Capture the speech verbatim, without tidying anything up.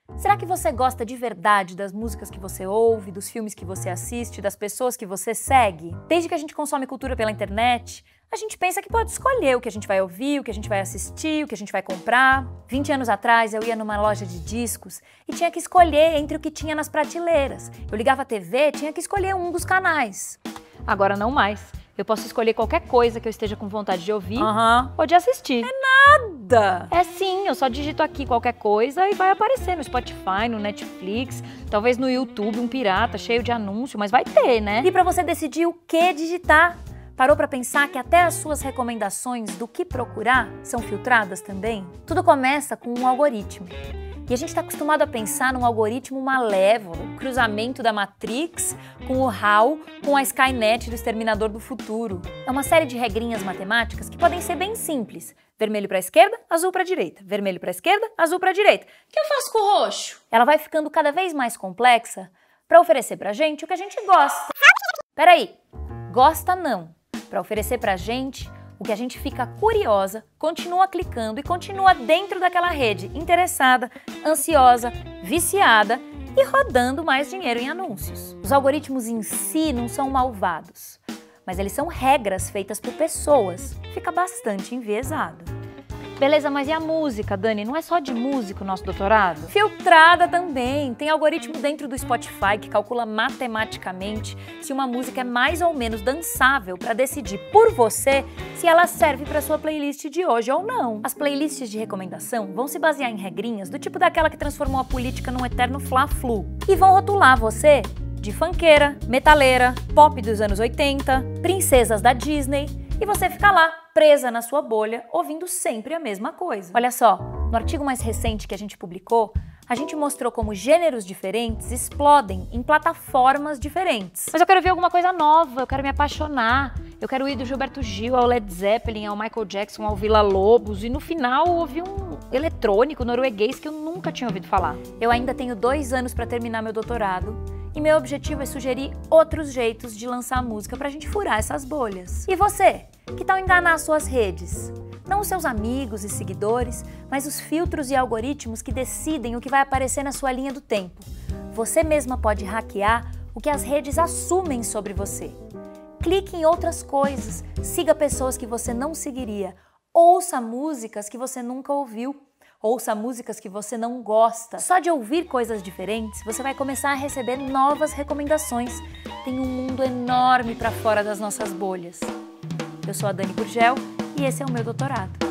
Será que você gosta de verdade das músicas que você ouve, dos filmes que você assiste, das pessoas que você segue? Desde que a gente consome cultura pela internet, a gente pensa que pode escolher o que a gente vai ouvir, o que a gente vai assistir, o que a gente vai comprar. vinte anos atrás eu ia numa loja de discos e tinha que escolher entre o que tinha nas prateleiras. Eu ligava a T V e tinha que escolher um dos canais. Agora não mais. Eu posso escolher qualquer coisa que eu esteja com vontade de ouvir uhum. ou de assistir. É nada! É sim, eu só digito aqui qualquer coisa e vai aparecer no Spotify, no Netflix, talvez no YouTube, um pirata cheio de anúncio, mas vai ter, né? E pra você decidir o que digitar, parou pra pensar que até as suas recomendações do que procurar são filtradas também? Tudo começa com um algoritmo. E a gente está acostumado a pensar num algoritmo malévolo, um cruzamento da Matrix com o HAL, com a Skynet do Exterminador do Futuro. É uma série de regrinhas matemáticas que podem ser bem simples. Vermelho para a esquerda, azul para a direita. Vermelho para a esquerda, azul para a direita. O que eu faço com o roxo? Ela vai ficando cada vez mais complexa para oferecer pra gente o que a gente gosta. Peraí, gosta não. Para oferecer pra gente o que a gente fica curiosa, continua clicando e continua dentro daquela rede, interessada, ansiosa, viciada e rodando mais dinheiro em anúncios. Os algoritmos em si não são malvados, mas eles são regras feitas por pessoas. Fica bastante enviesado. Beleza, mas e a música, Dani? Não é só de música o nosso doutorado? Filtrada também. Tem algoritmo dentro do Spotify que calcula matematicamente se uma música é mais ou menos dançável para decidir por você se ela serve para sua playlist de hoje ou não. As playlists de recomendação vão se basear em regrinhas do tipo daquela que transformou a política num eterno fla-flu e vão rotular você de funkeira, metaleira, pop dos anos oitenta, princesas da Disney, e você fica lá, presa na sua bolha, ouvindo sempre a mesma coisa. Olha só, no artigo mais recente que a gente publicou, a gente mostrou como gêneros diferentes explodem em plataformas diferentes. Mas eu quero ver alguma coisa nova, eu quero me apaixonar, eu quero ir do Gilberto Gil ao Led Zeppelin, ao Michael Jackson, ao Villa-Lobos, e no final ouvir um eletrônico norueguês que eu nunca tinha ouvido falar. Eu ainda tenho dois anos para terminar meu doutorado, e meu objetivo é sugerir outros jeitos de lançar música pra gente furar essas bolhas. E você? Que tal enganar suas redes? Não os seus amigos e seguidores, mas os filtros e algoritmos que decidem o que vai aparecer na sua linha do tempo. Você mesma pode hackear o que as redes assumem sobre você. Clique em outras coisas, siga pessoas que você não seguiria, ouça músicas que você nunca ouviu. Ouça músicas que você não gosta. Só de ouvir coisas diferentes, você vai começar a receber novas recomendações. Tem um mundo enorme para fora das nossas bolhas. Eu sou a Dani Gurgel e esse é o meu doutorado.